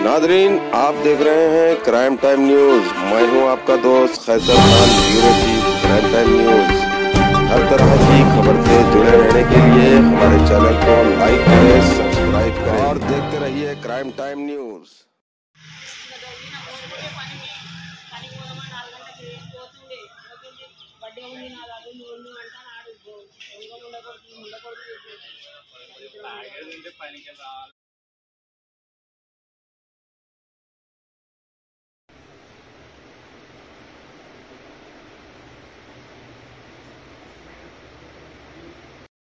Nadreen, आप देख रहे हैं क्राइम टाइम न्यूज। मैं हूं आपका दोस्त Khaiser Khan, bureau chief crime time news. हर तरह की खबर से जुड़े रहने के लिए हमारे चैनल को लाइक करें, सब्सक्राइब करें और देखते रहिए क्राइम टाइम न्यूज।